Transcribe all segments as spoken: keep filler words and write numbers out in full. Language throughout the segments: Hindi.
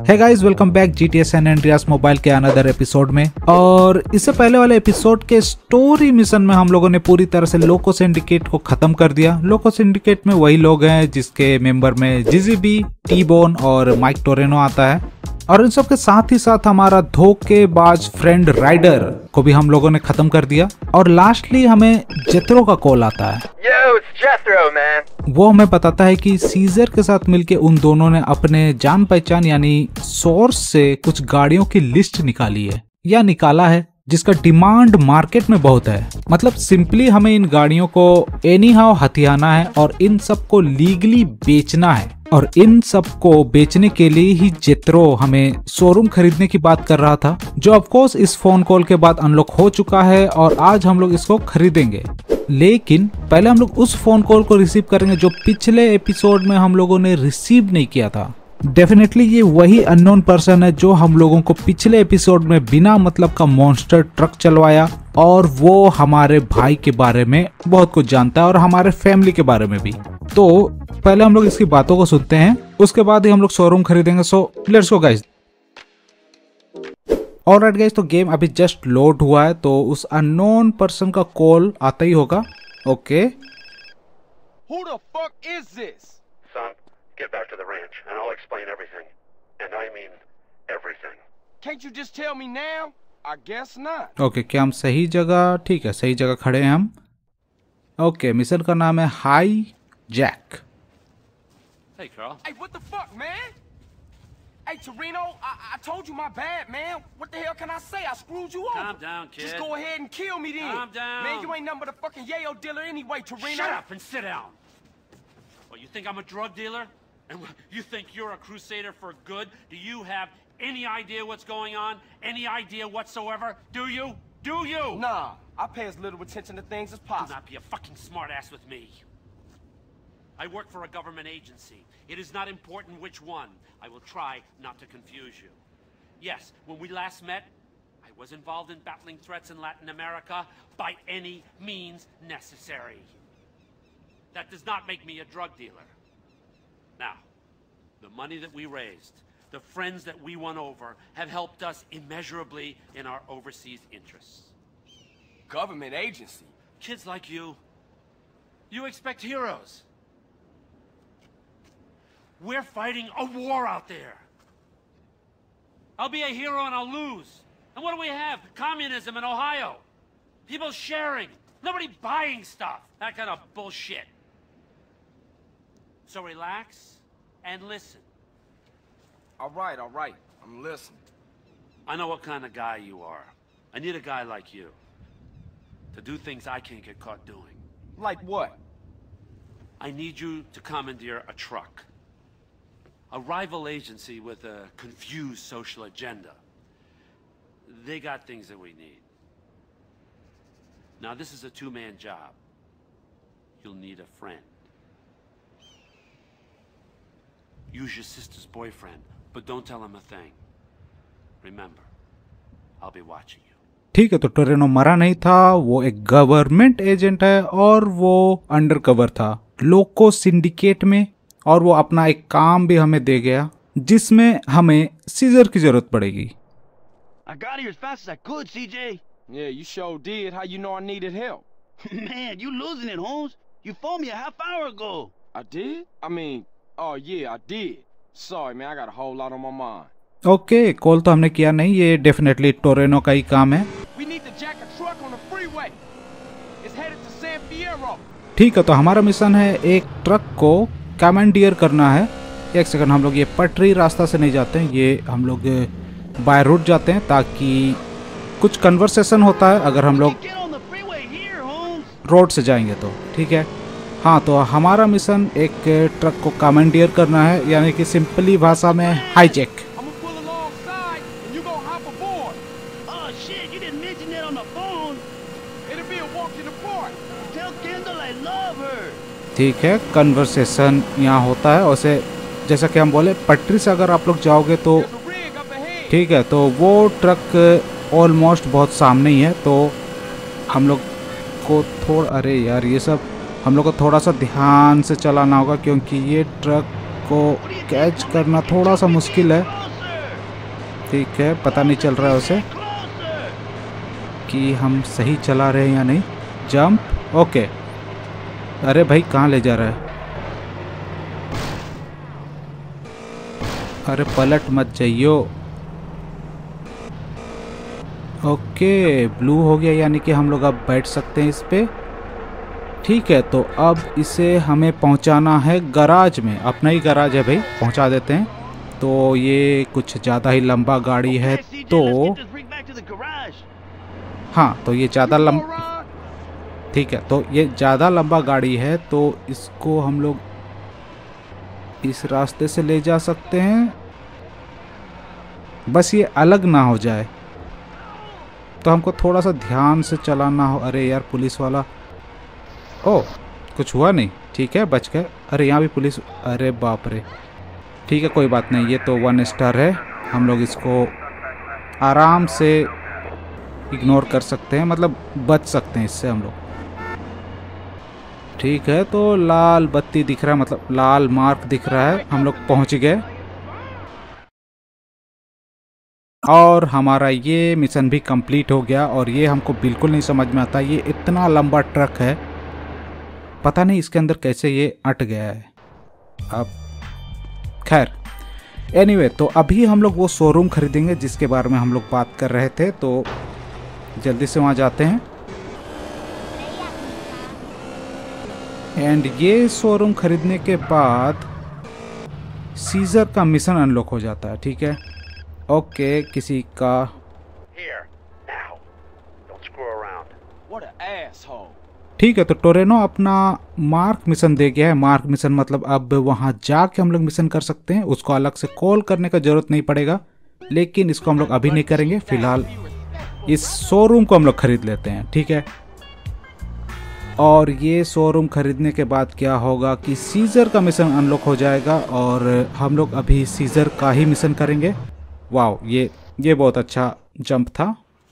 हे guys, welcome back GTA San Andreas mobile के अनदर एपिसोड में। और इससे पहले वाले एपिसोड के स्टोरी मिशन में हम लोगों ने पूरी तरह से लोको सिंडिकेट को खत्म कर दिया। लोको सिंडिकेट में वही लोग हैं जिसके मेंबर में जीजीबी, टी बोन और माइक टोरेनो आता है। और इन सब के साथ ही साथ हमारा धोखेबाज फ्रेंड राइडर को भी हम लोगों ने खत्म कर दिया। और लास्टली हमें जेथरो का कॉल आता है। Yo, it's Jethro, man. वो हमें बताता है कि सीजर के साथ मिलके उन दोनों ने अपने जान पहचान यानी सोर्स से कुछ गाड़ियों की लिस्ट निकाली है या निकाला है जिसका डिमांड मार्केट में बहुत है। मतलब सिंपली हमें इन गाड़ियों को एनी हाउ हथियाना है और इन सब को लीगली बेचना है। और इन सब को बेचने के लिए ही जेथरो हमें शोरूम खरीदने की बात कर रहा था, जो ऑफ कोर्स इस फोन कॉल के बाद अनलॉक हो चुका है और आज हम लोग इसको खरीदेंगे। लेकिन पहले हम लोग उस फोन कॉल को रिसीव करेंगे जो पिछले एपिसोड में हम लोगों ने रिसीव नहीं किया था। डेफिनेटली ये वही अननोन पर्सन है जो हम लोगों को पिछले एपिसोड में बिना मतलब का मॉन्स्टर ट्रक चलवाया, और वो हमारे भाई के बारे में बहुत कुछ जानता है और हमारे फैमिली के बारे में भी। तो पहले हम लोग इसकी बातों को सुनते हैं, उसके बाद ही हम लोग शोरूम खरीदेंगे। So let's go guys. Alright guys, तो गेम अभी जस्ट लोड हुआ है, तो उस अननोन पर्सन का कॉल आता ही होगा। Okay, Who the fuck is this? Son, get back to the ranch and I'll explain everything. And I mean everything. Can't you just tell me now? I guess not. Okay, क्या हम सही जगह? ठीक है, सही जगह खड़े हैं हम। ओके, मिशन का नाम है hijack. Hey, Carl. Hey, what the fuck, man? Hey, Torino, I, I told you my bad, man. What the hell can I say? I screwed you over. Calm down, kid. Just go ahead and kill me then. Calm down. Man, you ain't nothing but a fucking yayo dealer anyway, Torino. Shut up and sit down. Well, you think I'm a drug dealer? And you think you're a crusader for good? Do you have any idea what's going on? Any idea whatsoever? Do you? Do you? Nah, I pay as little attention to things as Do possible. not be a fucking smartass with me. I work for a government agency. It is not important which one. I will try not to confuse you. Yes, when we last met, I was involved in battling threats in Latin America by any means necessary. That does not make me a drug dealer. Now, the money that we raised, the friends that we won over, have helped us immeasurably in our overseas interests. Government agency? Kids like you, you expect heroes. We're fighting a war out there. I'll be a hero and I'll lose. And what do we have? Communism in Ohio. People sharing. Nobody buying stuff. That kind of bullshit. So relax and listen. All right, all right. I'm listening. I know what kind of guy you are. I need a guy like you to do things I can't get caught doing. Like what? I need you to commandeer a truck. A rival agency with a confused social agenda. They got things that we need. Now this is a two-man job. You'll need a friend. Use your sister's boyfriend, but don't tell him a thing. Remember, I'll be watching you. ठीक है, तो टोरेनो मरा नहीं था, वो एक गवर्नमेंट एजेंट है और वो अंडरकवर था लोको सिंडिकेट में, और वो अपना एक काम भी हमें दे गया जिसमें हमें सीजर की जरूरत पड़ेगी। I got here as fast as I could, C J. Yeah, you sure did. How you know I needed help? Man, you losing it, Holmes. You phoned me a half hour ago. I did? I mean, oh yeah, I did. Sorry, man. I got a whole lot on my mind. Okay, call तो हमने किया नहीं, ये डेफिनेटली टोरेनो का ही काम है। We need to jack a truck on the freeway. It's headed to San Fierro. ठीक है, तो हमारा मिशन है एक ट्रक को कमांडियर करना है। एक सेकंड, हम लोग ये पटरी रास्ता से नहीं जाते हैं, ये हम लोग बाय रूट जाते हैं ताकि कुछ कन्वर्सेशन होता है अगर हम लोग Get on the freeway here, Holmes. Road से जाएंगे तो। ठीक है, हाँ, तो हमारा मिशन एक ट्रक को कमांडियर करना है, यानी कि सिंपली भाषा में hijack. I'm gonna pull alongside and you gonna hop aboard. Oh shit, you didn't mention that on the phone. It'll be a walk in the park. Tell Kendall I love her. ठीक है, कन्वर्सेशन यहाँ होता है। वैसे जैसा कि हम बोले, पटरी से अगर आप लोग जाओगे तो There's a rig up ahead. ठीक है, तो वो ट्रक ऑलमोस्ट बहुत सामने ही है, तो हम लोग को थोड़ा, अरे यार ये सब हम लोग को थोड़ा सा ध्यान से चलाना होगा क्योंकि ये ट्रक को कैच करना थोड़ा सा मुश्किल है। ठीक है, पता नहीं चल रहा है उसे कि हम सही चला रहे हैं या नहीं। Jump, okay. अरे भाई कहाँ ले जा रहा है? अरे पलट मत जाइयो। ओके, ब्लू हो गया, यानी कि हम लोग अब बैठ सकते हैं इस पे। ठीक है, तो अब इसे हमें पहुंचाना है गराज में। अपना ही गराज है भाई, पहुंचा देते हैं। तो ये कुछ ज़्यादा ही लंबा गाड़ी है, तो हाँ, तो ये ज़्यादा लंबा, ठीक है, तो ये ज़्यादा लंबा गाड़ी है, तो इसको हम लोग इस रास्ते से ले जा सकते हैं, बस ये अलग ना हो जाए। तो हमको थोड़ा सा ध्यान से चलाना हो। अरे यार पुलिस वाला, ओ कुछ हुआ नहीं, ठीक है, बच गए। अरे यहाँ भी पुलिस, अरे बाप रे। ठीक है, कोई बात नहीं, ये तो वन स्टार है, हम लोग इसको आराम से इग्नोर कर सकते हैं, मतलब बच सकते हैं इससे हम लोग। ठीक है, तो लाल बत्ती दिख रहा है, मतलब लाल मार्क दिख रहा है, हम लोग पहुंच गए। और हमारा ये मिशन भी कंप्लीट हो गया। और ये हमको बिल्कुल नहीं समझ में आता, ये इतना लंबा ट्रक है, पता नहीं इसके अंदर कैसे ये अट गया है। अब खैर एनीवे, तो अभी हम लोग वो शोरूम खरीदेंगे जिसके बारे में हम लोग बात कर रहे थे, तो जल्दी से वहाँ जाते हैं। एंड ये शोरूम खरीदने के बाद सीजर का मिशन अनलॉक हो जाता है। ठीक है, ओके, किसी का Here, now. Don't screw around. What an asshole. ठीक है, तो टोरेनो अपना मार्क मिशन दे गया है। मार्क मिशन मतलब अब वहाँ जाके हम लोग मिशन कर सकते हैं, उसको अलग से कॉल करने का जरूरत नहीं पड़ेगा, लेकिन इसको हम लोग अभी नहीं करेंगे। फिलहाल इस शोरूम को हम लोग खरीद लेते हैं। ठीक है, और ये शोरूम खरीदने के बाद क्या होगा कि सीजर का मिशन अनलॉक हो जाएगा और हम लोग अभी सीजर का ही मिशन करेंगे। वाओ, ये ये बहुत अच्छा जंप था।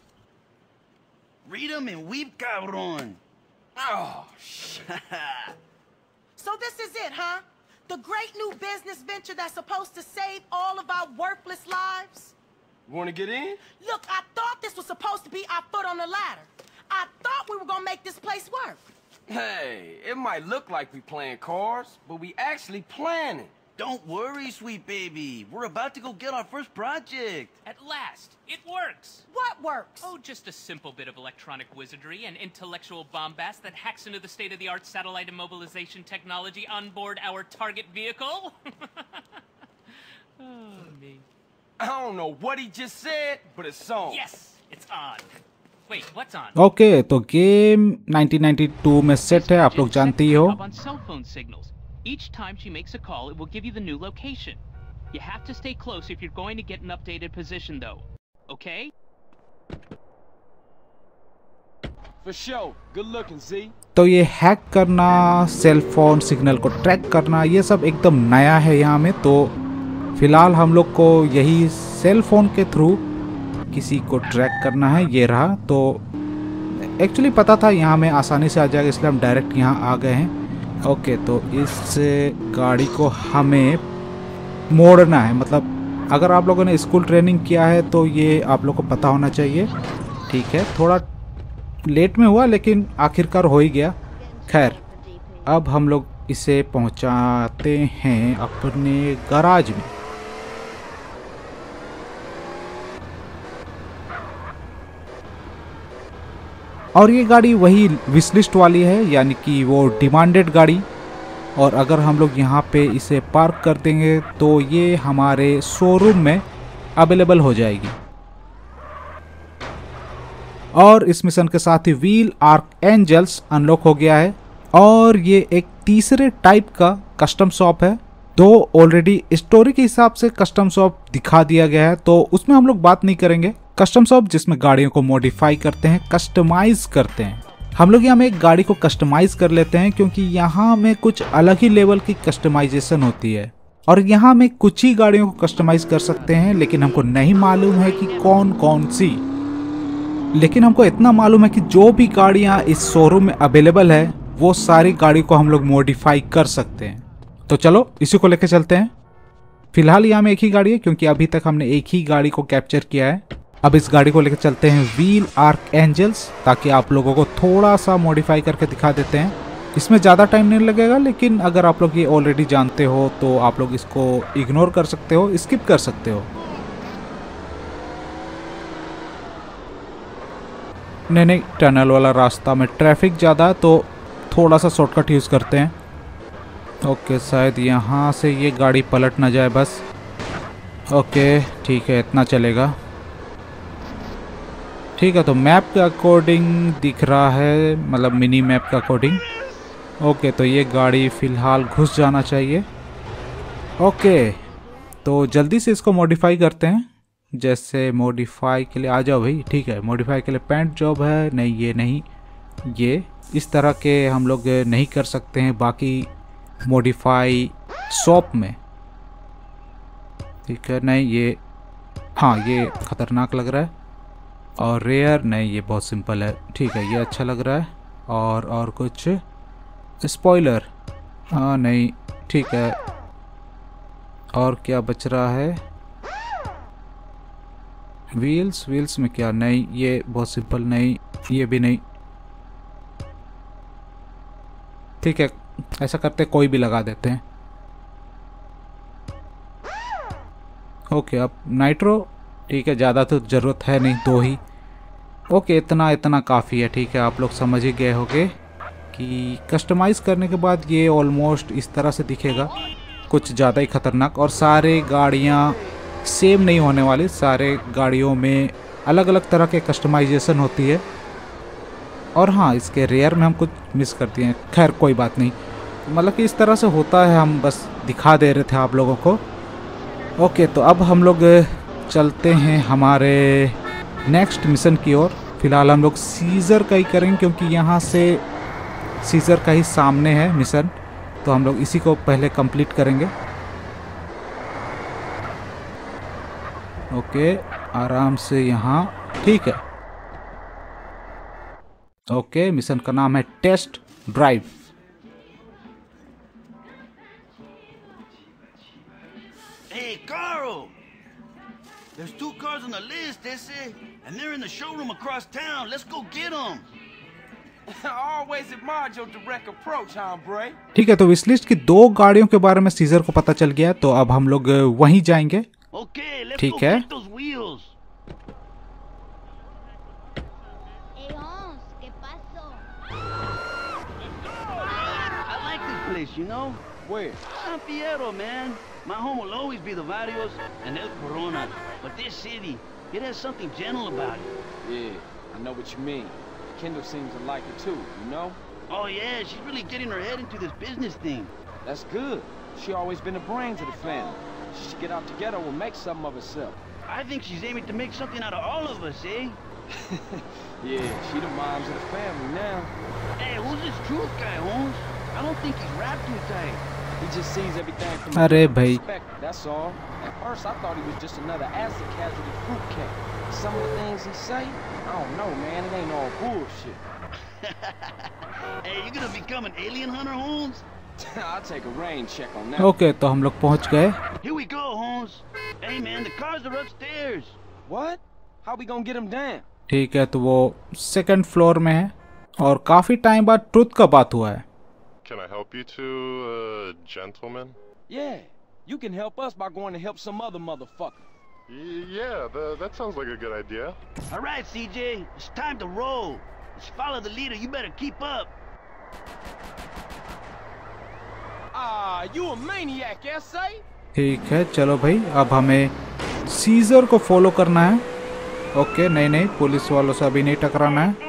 Read 'em and weep, cabrón. Oh, shit. So this is it, huh? The great new business venture that's supposed to save all of our worthless lives? Want to get in? Look, I thought this was supposed to be our foot on the ladder. I thought we were gonna make this place work. Hey, it might look like we playing cards, but we actually planning. Don't worry, sweet baby. We're about to go get our first project. At last, it works! What works? Oh, just a simple bit of electronic wizardry and intellectual bombast that hacks into the state-of-the-art satellite immobilization technology on board our target vehicle. Oh, me. I don't know what he just said, but it's on. Yes, it's on. Wait, what's on? Okay, तो गेम नाइनटीन नाइंटी टू में सेट है, आप लोग जानते ही हो। On cell phone signals. Each time she makes a call, it will give you the new location. You have to stay close if you're going to get an updated position, though. Okay? For sure. Good looking, Z. तो ये हैक करना, सेल फोन सिग्नल को ट्रैक करना, ये सब एकदम नया है यहाँ में। तो फिलहाल हम लोग को यही सेल फोन के थ्रू किसी को ट्रैक करना है। ये रहा, तो एक्चुअली पता था यहाँ में आसानी से आ जाएगा, इसलिए हम डायरेक्ट यहाँ आ गए हैं। ओके, तो इस गाड़ी को हमें मोड़ना है, मतलब अगर आप लोगों ने स्कूल ट्रेनिंग किया है तो ये आप लोग को पता होना चाहिए। ठीक है, थोड़ा लेट में हुआ लेकिन आखिरकार हो ही गया। खैर, अब हम लोग इसे पहुंचाते हैं अपने गराज में। और ये गाड़ी वही विशलिस्ट वाली है, यानी कि वो डिमांडेड गाड़ी। और अगर हम लोग यहाँ पे इसे पार्क कर देंगे तो ये हमारे शोरूम में अवेलेबल हो जाएगी। और इस मिशन के साथ ही व्हील आर्क एंजल्स अनलॉक हो गया है। और ये एक तीसरे टाइप का कस्टम शॉप है। दो ऑलरेडी स्टोरी के हिसाब से कस्टम शॉप दिखा दिया गया है, तो उसमें हम लोग बात नहीं करेंगे। कस्टम शॉप जिसमें गाड़ियों को मॉडिफाई करते हैं, कस्टमाइज करते हैं। हम लोग यहाँ में एक गाड़ी को कस्टमाइज कर लेते हैं क्योंकि यहाँ में कुछ अलग ही लेवल की कस्टमाइजेशन होती है। और यहाँ में कुछ ही गाड़ियों को कस्टमाइज कर सकते हैं, लेकिन हमको नहीं मालूम है कि कौन कौन सी। लेकिन हमको इतना मालूम है कि जो भी गाड़ियाँ इस शोरूम में अवेलेबल है वो सारी गाड़ी को हम लोग मॉडिफाई कर सकते हैं। तो चलो इसी को लेके चलते हैं। फिलहाल यहाँ में एक ही गाड़ी है क्योंकि अभी तक हमने एक ही गाड़ी को कैप्चर किया है। अब इस गाड़ी को लेकर चलते हैं व्हील आर्क एंजल्स, ताकि आप लोगों को थोड़ा सा मॉडिफाई करके दिखा देते हैं। इसमें ज़्यादा टाइम नहीं लगेगा, लेकिन अगर आप लोग ये ऑलरेडी जानते हो तो आप लोग इसको इग्नोर कर सकते हो, स्किप कर सकते हो। नहीं नहीं, टनल वाला रास्ता में ट्रैफिक ज़्यादा है तो थोड़ा सा शॉर्टकट यूज़ करते हैं। ओके, शायद यहाँ से ये गाड़ी पलट ना जाए बस। ओके ठीक है, इतना चलेगा। ठीक है, तो मैप के अकॉर्डिंग दिख रहा है, मतलब मिनी मैप के अकॉर्डिंग। ओके, तो ये गाड़ी फ़िलहाल घुस जाना चाहिए। ओके, तो जल्दी से इसको मॉडिफाई करते हैं। जैसे मॉडिफाई के लिए आ जाओ भाई। ठीक है, मॉडिफाई के लिए पेंट जॉब है, नहीं ये नहीं, ये इस तरह के हम लोग नहीं कर सकते हैं बाकी मॉडिफाई शॉप में। ठीक है, नहीं ये, हाँ ये ख़तरनाक लग रहा है। और रेयर, नहीं ये बहुत सिंपल है। ठीक है, ये अच्छा लग रहा है। और और कुछ स्पॉइलर, हाँ नहीं ठीक है। और क्या बच रहा है? व्हील्स, व्हील्स में क्या, नहीं ये बहुत सिंपल, नहीं ये भी नहीं। ठीक है, ऐसा करते कोई भी लगा देते हैं। ओके, अब नाइट्रो, ठीक है, ज़्यादा तो ज़रूरत है नहीं, दो ही। ओके, इतना इतना काफ़ी है। ठीक है, आप लोग समझ ही गए होंगे कि कस्टमाइज़ करने के बाद ये ऑलमोस्ट इस तरह से दिखेगा, कुछ ज़्यादा ही ख़तरनाक। और सारे गाड़ियाँ सेम नहीं होने वाली, सारे गाड़ियों में अलग अलग तरह के कस्टमाइजेशन होती है। और हाँ, इसके रेयर में हम कुछ मिस करती हैं, खैर कोई बात नहीं, मतलब कि इस तरह से होता है, हम बस दिखा दे रहे थे आप लोगों को। ओके, तो अब हम लोग चलते हैं हमारे नेक्स्ट मिशन की ओर। फिलहाल हम लोग सीजर का ही करेंगे क्योंकि यहाँ से सीजर का ही सामने है मिशन, तो हम लोग इसी को पहले कंप्लीट करेंगे। ओके, आराम से यहाँ, ठीक है। ओके, मिशन का नाम है test drive. Hey, Carl! There's two cars on the list, they say, and they're in the showroom across town. Let's go get them. I always admired your direct approach, hombre. ठीक है, तो इस लिस्ट की दो गाड़ियों के बारे में सीजर को पता चल गया, तो अब हम लोग वहीं जाएंगे। Okay, let's ठीक go है। get those wheels. I like this place, you know? Where? San Fierro, man. My home will always be the Barrios and El Corona. But this city, it has something gentle about it. Yeah, I know what you mean. Kendall seems to like it too, you know? Oh yeah, she's really getting her head into this business thing. That's good. She always been the brains of the family. She should get out together and make something of herself. I think she's aiming to make something out of all of us, eh? Yeah, she the moms of the family now. Hey, who's this truth guy, Holmes? I don't think he's wrapped too tight. He just sees everything from अरे a भाई। perspective, that's all. At first I thought he was just another acid casualty fruitcake. Some of the things he say, I don't know, man. It ain't all bullshit. Hey, you gonna become an alien hunter, Holmes? I'll take a rain check on that. Okay, तो हम लोग पहुंच गए। Here we go, Holmes. Hey, man, the cars are upstairs. What? How we gonna get him down? ठीक है, तो वो सेकंड फ्लोर में है और काफ़ी टाइम बाद ट्रुथ का बात हुआ है। Can I help you two, uh, gentlemen? Yeah, you can help us by going to help some other motherfucker. Y yeah, the, that sounds like a good idea. All right, C J, it's time to roll. Let's follow the leader. You better keep up. Ah, you a maniac, S A? ठीक है, चलो भाई, अब hमें सीजर को फॉलो करना है। ओके, नहीं नहीं, पुलिस वालों से अभी नहीं टकराना है।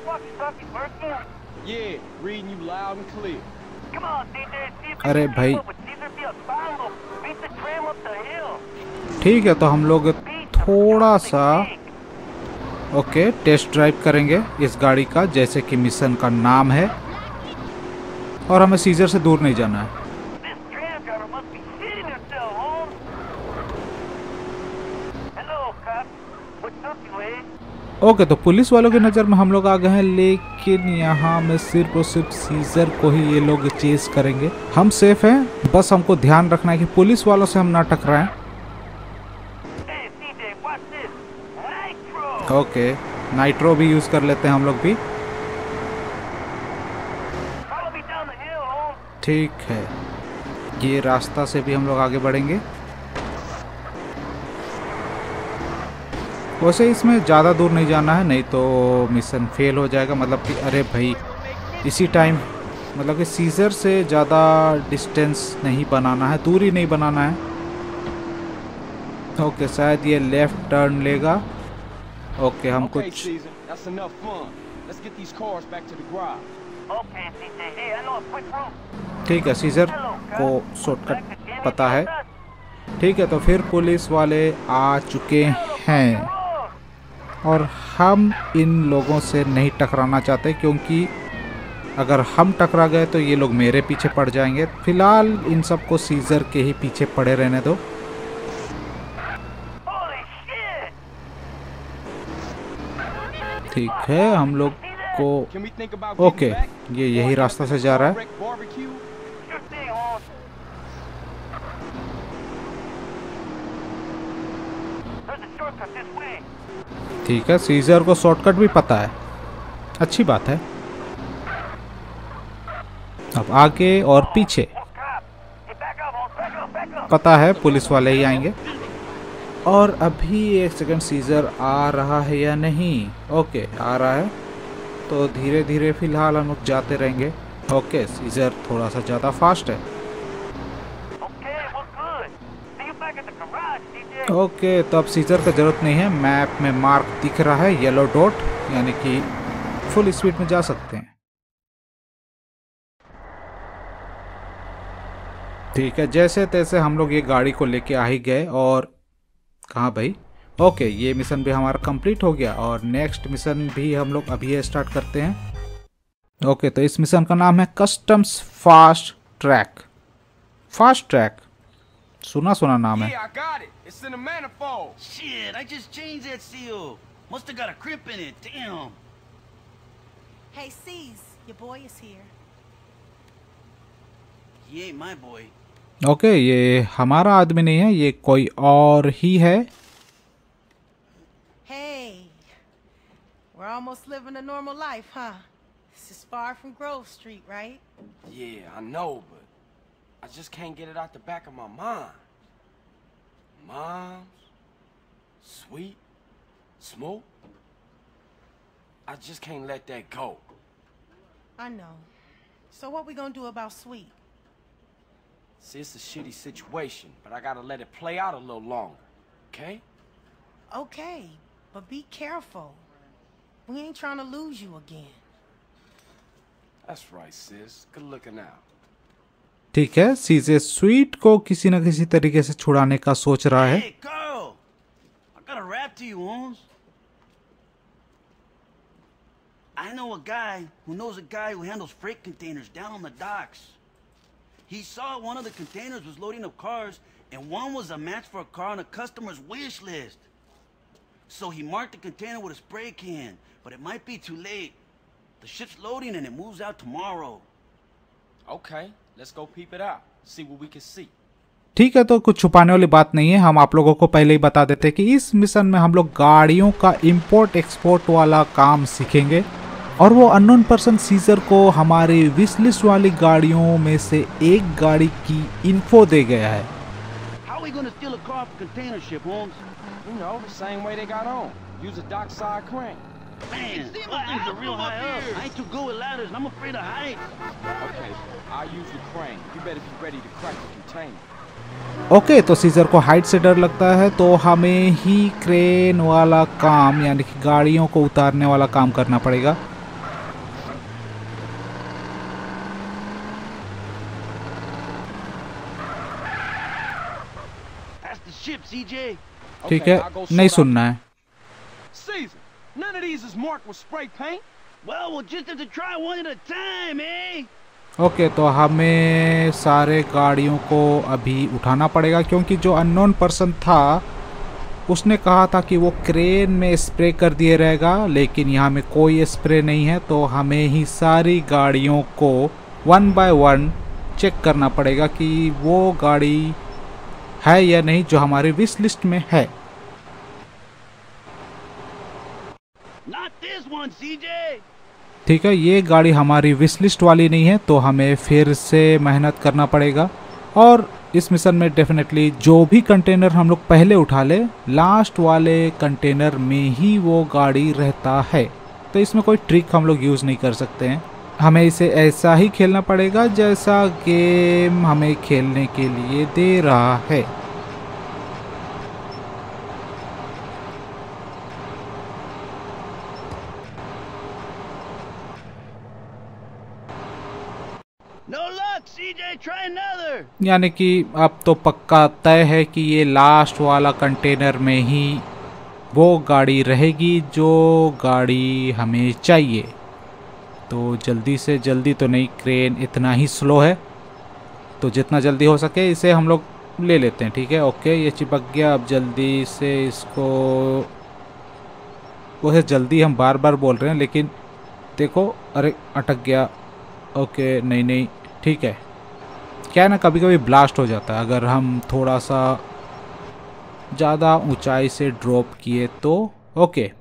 Yeah, reading you loud and clear. Come on, C J. अरे भाई, Caesar be a follow. Beat the tram up the hill. ठीक है, तो हम लोग थोड़ा सा ओके टेस्ट ड्राइव करेंगे इस गाड़ी का, जैसे कि मिशन का नाम है, और हमें सीजर से दूर नहीं जाना है। This tram driver must be shitting herself, Holmes. Hello, cop. What's up, you eh? Okay, तो पुलिस वालों की नज़र में हम लोग आ गए हैं, लेकिन यहाँ में सिर्फ और सिर्फ सीजर को ही ये लोग चेस करेंगे। हम सेफ हैं, बस हमको ध्यान रखना है कि पुलिस वालों से हम ना टकराएं। ओके, नाइट्रो भी यूज़ कर लेते हैं हम लोग भी। ठीक है, ये रास्ता से भी हम लोग आगे बढ़ेंगे। वैसे इसमें ज़्यादा दूर नहीं जाना है, नहीं तो मिशन फेल हो जाएगा। मतलब कि अरे भाई, इसी टाइम मतलब कि सीजर से ज़्यादा डिस्टेंस नहीं बनाना है, दूरी नहीं बनाना है। ओके, शायद ये लेफ्ट टर्न लेगा। ओके, हम कुछ ठीक है, सीजर को शॉर्टकट पता है। ठीक है, तो फिर पुलिस वाले आ चुके हैं और हम इन लोगों से नहीं टकराना चाहते, क्योंकि अगर हम टकरा गए तो ये लोग मेरे पीछे पड़ जाएंगे। फिलहाल इन सबको सीजर के ही पीछे पड़े रहने दो। ठीक है, हम लोग को ओके, ये यही रास्ता से जा रहा है। ठीक है, सीजर को शॉर्टकट भी पता है, अच्छी बात है। अब आगे और पीछे पता है पुलिस वाले ही आएंगे। और अभी एक सेकंड, सीजर आ रहा है या नहीं? ओके, आ रहा है, तो धीरे धीरे फिलहाल हम लोग जाते रहेंगे। ओके, सीजर थोड़ा सा ज़्यादा फास्ट है। ओके, तो अब सीजर का ज़रूरत नहीं है, मैप में मार्क दिख रहा है येलो डॉट, यानी कि फुल स्पीड में जा सकते हैं। ठीक है, जैसे तैसे हम लोग ये गाड़ी को लेके आ ही गए। और कहाँ भाई? ओके, ये मिशन भी हमारा कंप्लीट हो गया और नेक्स्ट मिशन भी हम लोग अभी स्टार्ट करते हैं। ओके, तो इस मिशन का नाम है customs fast track. Fast track, सुना सुना नाम है। It's in the manifold. Shit, I just changed that seal. Must have got a crimp in it. Damn. Hey, C's, your boy is here. He ain't my boy. Okay, ये हमारा आदमी नहीं है, ये कोई और ही है। Hey, we're almost living a normal life, huh? This is far from Grove Street, right? Yeah, I know, but I just can't get it out the back of my mind. Moms, Sweet, Smoke. I just can't let that go. I know. So what we gonna do about Sweet? See, it's a shitty situation, but I gotta let it play out a little longer, okay? Okay, but be careful. We ain't trying to lose you again. That's right, sis. Good looking out. ठीक है, सीजे स्वीट को किसी न किसी तरीके से छुड़ाने का सोच रहा है। Hey, Carl! I got a rap to you, Holmes. I know a guy who knows a guy who handles freight containers down on the docks. He saw one of the containers was loading up cars, and one was a match for a car on a customer's wish list. So he marked the container with a spray can, but it might be too late. The ship's loading and it moves out tomorrow. Okay, let's go peep it out. See what we can see. ठीक है, तो कुछ छुपाने वाली बात नहीं है। हम आप लोगों को पहले ही बता देते हैं कि इस मिशन में हम लोग गाड़ियों का इंपोर्ट एक्सपोर्ट वाला काम सीखेंगे और वो अननोन पर्सन सीजर को हमारी विश लिस्ट वाली गाड़ियों में से एक गाड़ी की इन्फो दे गया है। How are we gonna steal a car from container ship, Holmes? You know, the same way they got on. Use a dockside crane. Man, those things are real high up. I ain't too good with ladders, and I'm afraid of heights. Okay, I'll use the crane. You better be ready to crack the container. Okay okay, तो सीजर को हाइट से डर लगता है, तो हमें ही क्रेन वाला काम यानी कि गाड़ियों को उतारने वाला काम करना पड़ेगा। That's the ship, C J. ठीक है, नहीं सुनना है। Caesar, none of these is marked with spray paint. Well, we'll just have to try one at a time, eh? Okay okay, तो हमें सारे गाड़ियों को अभी उठाना पड़ेगा, क्योंकि जो अननोन पर्सन था उसने कहा था कि वो क्रेन में स्प्रे कर दिए रहेगा, लेकिन यहाँ में कोई स्प्रे नहीं है, तो हमें ही सारी गाड़ियों को वन बाय वन चेक करना पड़ेगा कि वो गाड़ी है या नहीं जो हमारी विश लिस्ट में है। ठीक है, ये गाड़ी हमारी विश लिस्ट वाली नहीं है, तो हमें फिर से मेहनत करना पड़ेगा। और इस मिशन में डेफिनेटली जो भी कंटेनर हम लोग पहले उठा ले, लास्ट वाले कंटेनर में ही वो गाड़ी रहता है, तो इसमें कोई ट्रिक हम लोग यूज़ नहीं कर सकते हैं। हमें इसे ऐसा ही खेलना पड़ेगा जैसा गेम हमें खेलने के लिए दे रहा है। यानी कि अब तो पक्का तय है कि ये लास्ट वाला कंटेनर में ही वो गाड़ी रहेगी जो गाड़ी हमें चाहिए। तो जल्दी से जल्दी तो नहीं, क्रेन इतना ही स्लो है, तो जितना जल्दी हो सके इसे हम लोग ले लेते हैं। ठीक है, ओके, ये चिपक गया। अब जल्दी से इसको, वैसे जल्दी हम बार बार बोल रहे हैं लेकिन देखो, अरे अटक गया। ओके, नहीं नहीं ठीक है। क्या है ना, कभी कभी ब्लास्ट हो जाता है अगर हम थोड़ा सा ज़्यादा ऊंचाई से ड्रॉप किए तो। ओके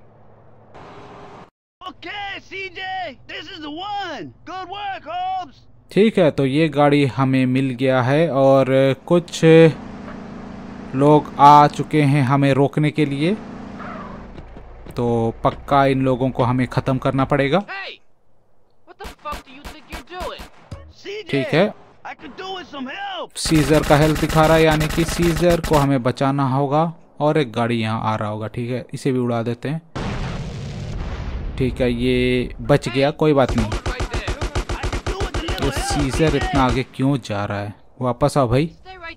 ठीक है, तो ये गाड़ी हमें मिल गया है और कुछ लोग आ चुके हैं हमें रोकने के लिए, तो पक्का इन लोगों को हमें ख़त्म करना पड़ेगा। ठीक है, सीजर का हेल्प दिखा रहा है, यानी कि सीजर को हमें बचाना होगा। और एक गाड़ी यहाँ आ रहा होगा, ठीक है, इसे भी उड़ा देते हैं। ठीक है, ये बच गया, कोई बात नहीं। ये सीजर इतना आगे क्यों जा रहा है? वापस आओ भाई।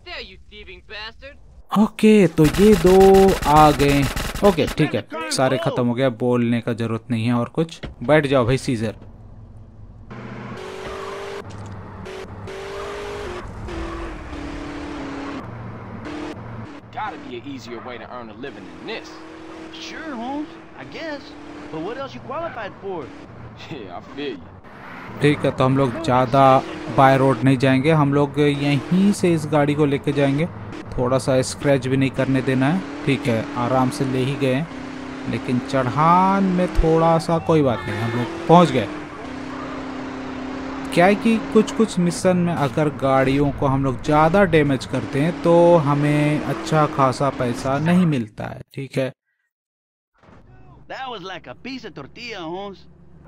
ओके, तो ये दो आ गए। ओके ठीक है, सारे खत्म हो गया, बोलने का जरूरत नहीं है और कुछ। बैठ जाओ भाई Cesar. Gotta be an easier way to earn a living than this. Sure, Holmes, I guess. But what else you qualified for? Yeah, I feel you. ठीक है, तो हम लोग ज़्यादा बाय रोड नहीं जाएंगे, हम लोग यहीं से इस गाड़ी को लेके जाएंगे। थोड़ा सा स्क्रैच भी नहीं करने देना है। ठीक है, आराम से ले ही गए, लेकिन चढ़ान में थोड़ा सा, कोई बात नहीं, हम लोग पहुंच गए। क्या है कि कुछ कुछ मिशन में अगर गाड़ियों को हम लोग ज़्यादा डैमेज करते हैं तो हमें अच्छा खासा पैसा नहीं मिलता है। ठीक है, That was like a piece of tortilla, Holmes.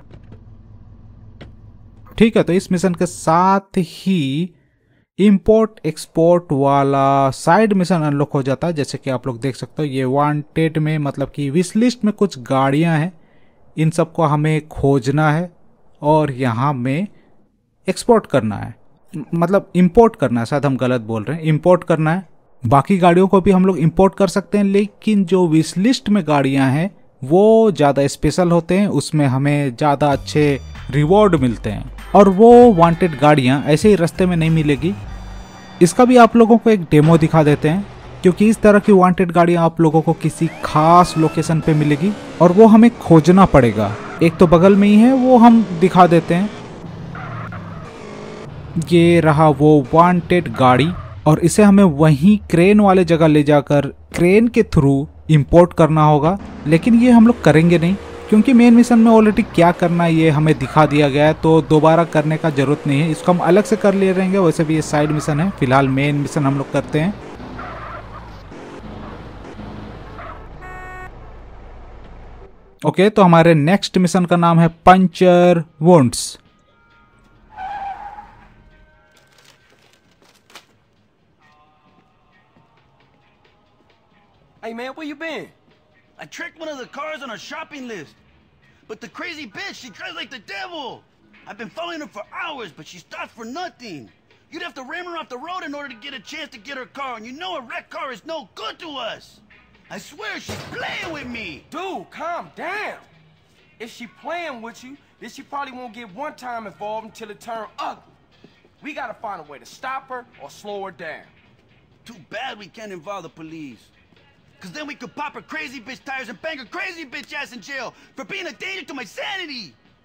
ठीक है, तो इस मिशन के साथ ही इंपोर्ट एक्सपोर्ट वाला साइड मिशन अनलॉक हो जाता है। जैसे कि आप लोग देख सकते हो, ये वांटेड में, मतलब कि विश लिस्ट में कुछ गाड़ियां हैं, इन सबको हमें खोजना है और यहाँ में एक्सपोर्ट करना है, मतलब इंपोर्ट करना है। शायद हम गलत बोल रहे हैं, इंपोर्ट करना है। बाकी गाड़ियों को भी हम लोग इंपोर्ट कर सकते हैं, लेकिन जो विश लिस्ट में गाड़ियां हैं वो ज़्यादा स्पेशल होते हैं, उसमें हमें ज़्यादा अच्छे रिवॉर्ड मिलते हैं और वो वांटेड गाड़ियां ऐसे ही रास्ते में नहीं मिलेगी। इसका भी आप लोगों को एक डेमो दिखा देते हैं, क्योंकि इस तरह की वांटेड गाड़ियां आप लोगों को किसी खास लोकेशन पे मिलेगी और वो हमें खोजना पड़ेगा। एक तो बगल में ही है, वो हम दिखा देते हैं। ये रहा वो वांटेड गाड़ी और इसे हमें वहीं क्रेन वाले जगह ले जाकर क्रेन के थ्रू इंपोर्ट करना होगा, लेकिन ये हम लोग करेंगे नहीं, क्योंकि मेन मिशन में ऑलरेडी क्या करना है ये हमें दिखा दिया गया है, तो दोबारा करने का जरूरत नहीं है। इसको हम अलग से कर ले रहेंगे। वैसे भी ये साइड मिशन है, फिलहाल मेन मिशन हम लोग करते हैं। ओके, तो हमारे नेक्स्ट मिशन का नाम है puncture wounds. Hey man, where you been? I tricked one of the cars on our shopping list. But the crazy bitch, she drives like the devil. I've been following her for hours, but she stops for nothing. You'd have to ram her off the road in order to get a chance to get her car, and you know a wrecked car is no good to us. I swear she's playing with me. Dude, calm down. If she playing with you, then she probably won't get one time involved until it turn ugly. We gotta find a way to stop her or slow her down. Too bad we can't involve the police. Cause then we could pop her crazy bitch tires and bang her crazy bitch ass in jail for being a danger to my sanity.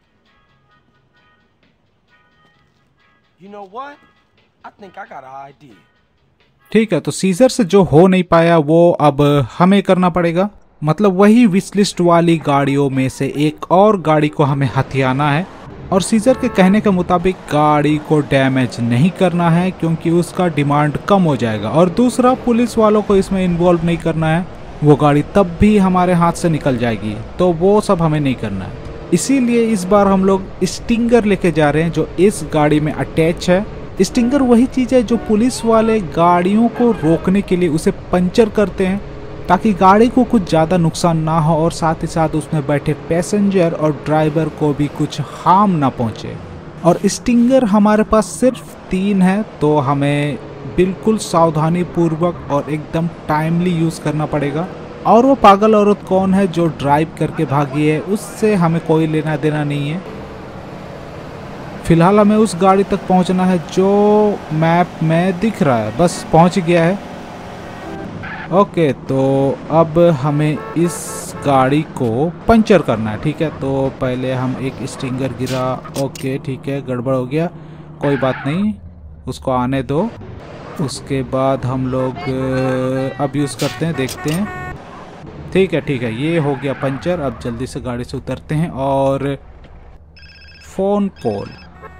You know what? I think I got an idea. ठीक है, तो सीजर से जो हो नहीं पाया वो अब हमें करना पड़ेगा। मतलब वही विश लिस्ट वाली गाड़ियों में से एक और गाड़ी को हमें हथियाना है और सीजर के कहने के मुताबिक गाड़ी को डैमेज नहीं करना है क्योंकि उसका डिमांड कम हो जाएगा, और दूसरा पुलिस वालों को इसमें इन्वॉल्व नहीं करना है, वो गाड़ी तब भी हमारे हाथ से निकल जाएगी, तो वो सब हमें नहीं करना है। इसीलिए इस बार हम लोग स्टिंगर लेके जा रहे हैं जो इस गाड़ी में अटैच है। स्टिंगर वही चीज़ है जो पुलिस वाले गाड़ियों को रोकने के लिए उसे पंचर करते हैं ताकि गाड़ी को कुछ ज़्यादा नुकसान ना हो और साथ ही साथ उसमें बैठे पैसेंजर और ड्राइवर को भी कुछ हार्म ना पहुंचे। और स्टिंगर हमारे पास सिर्फ तीन है, तो हमें बिल्कुल सावधानी पूर्वक और एकदम टाइमली यूज़ करना पड़ेगा। और वो पागल औरत कौन है जो ड्राइव करके भागी है, उससे हमें कोई लेना देना नहीं है। फिलहाल हमें उस गाड़ी तक पहुंचना है जो मैप में दिख रहा है, बस पहुंच गया है। ओके, तो अब हमें इस गाड़ी को पंचर करना है। ठीक है, तो पहले हम एक स्टिंगर गिरा। ओके ठीक है, गड़बड़ हो गया, कोई बात नहीं, उसको आने दो। उसके बाद हम लोग अब यूज़ करते हैं, देखते हैं। ठीक है ठीक है, ये हो गया पंचर। अब जल्दी से गाड़ी से उतरते हैं और phone call.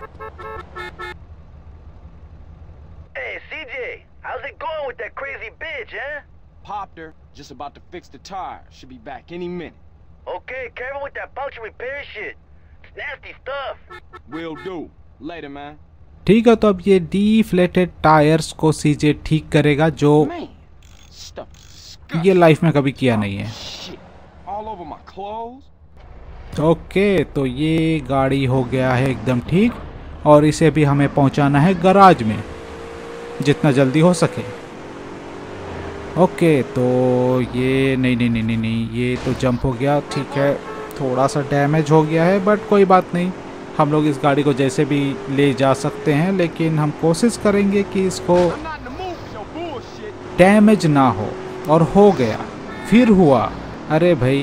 Hey, C J, how's it going with that crazy bitch, huh? Popped her. Just about to fix the tire. Should be back any minute. Okay, careful with that puncture repair shit. It's nasty stuff. Will do. Later, man. ठीक है, तो अब ये डिफ्लेटेड टायर्स को सीजे ठीक करेगा जो Man, stuff. ये लाइफ में कभी किया नहीं है। Shit. All over my clothes. Okay, तो ये गाड़ी हो गया है एकदम ठीक, और इसे भी हमें पहुंचाना है गराज में जितना जल्दी हो सके। ओके, तो ये नहीं नहीं नहीं नहीं नहीं ये तो जंप हो गया। ठीक है, थोड़ा सा डैमेज हो गया है बट कोई बात नहीं, हम लोग इस गाड़ी को जैसे भी ले जा सकते हैं, लेकिन हम कोशिश करेंगे कि इसको डैमेज ना हो। और हो गया, फिर हुआ। अरे भाई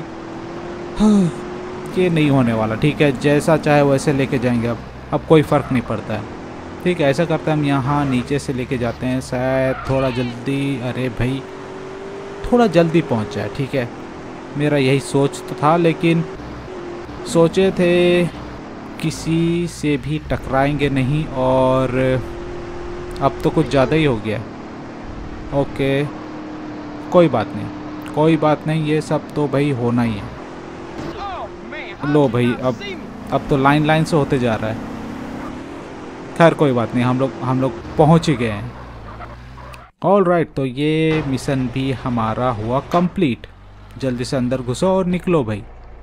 ये नहीं होने वाला। ठीक है, जैसा चाहे वैसे लेके जाएंगे। अब अब कोई फ़र्क नहीं पड़ता है। ठीक है, ऐसा करते हैं हम यहाँ नीचे से लेके जाते हैं, शायद थोड़ा जल्दी। अरे भाई थोड़ा जल्दी पहुँच जाए। ठीक है, मेरा यही सोच तो था, लेकिन सोचे थे किसी से भी टकराएंगे नहीं, और अब तो कुछ ज़्यादा ही हो गया। ओके, कोई बात नहीं कोई बात नहीं, ये सब तो भाई होना ही है। लो भाई, अब अब तो लाइन लाइन से होते जा रहा है। खैर कोई बात नहीं, हम लोग हम लोग पहुँच ही गए हैं। ऑल राइट, तो ये मिशन भी हमारा हुआ कंप्लीट। जल्दी से अंदर घुसो और निकलो भाई।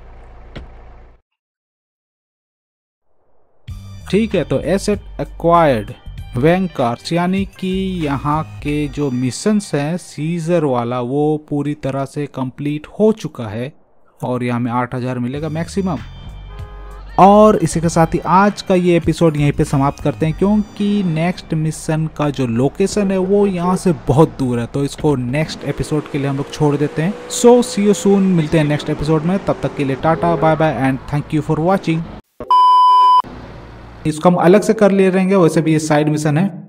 ठीक है, तो एसेट एक्वायर्ड वैंग कार्स, यानी कि यहाँ के जो मिशंस हैं सीजर वाला, वो पूरी तरह से कंप्लीट हो चुका है और यहाँ में आठ हज़ार मिलेगा मैक्सिमम। और इसी के साथ ही आज का ये एपिसोड यहीं पे समाप्त करते हैं, क्योंकि नेक्स्ट मिशन का जो लोकेशन है वो यहाँ से बहुत दूर है, तो इसको नेक्स्ट एपिसोड के लिए हम लोग छोड़ देते हैं। सो सी यू सून, मिलते हैं नेक्स्ट एपिसोड में। तब तक के लिए ta-ta bye bye and thank you for watching. इसको हम अलग से कर ले रहेंगे, वैसे भी ये साइड मिशन है।